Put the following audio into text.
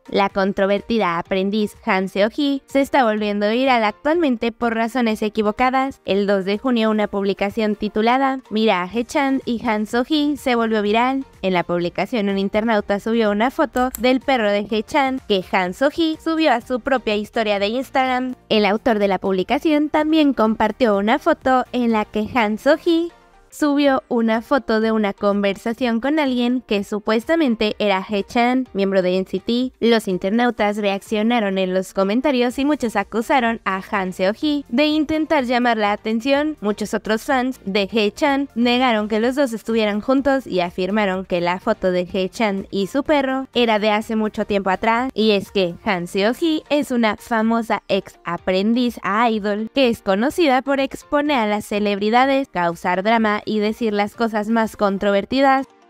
La controvertida aprendiz Han Seo-hee se está volviendo viral actualmente por razones equivocadas. El 2 de junio una publicación titulada "Mira a Hae-chan y Han Seo-hee" se volvió viral. En la publicación un internauta subió una foto del perro de Hae-chan que Han Seo-hee subió a su propia historia de Instagram. El autor de la publicación también compartió una foto en la que Han Seo-hee subió una foto de una conversación con alguien que supuestamente era Hae-chan, miembro de NCT. Los internautas reaccionaron en los comentarios y muchos acusaron a Han Seo-hee de intentar llamar la atención. Muchos otros fans de Hae-chan negaron que los dos estuvieran juntos y afirmaron que la foto de Hae-chan y su perro era de hace mucho tiempo atrás. Y es que Han Seo-hee es una famosa ex aprendiz a idol que es conocida por exponer a las celebridades, causar drama y decir las cosas más controvertidas.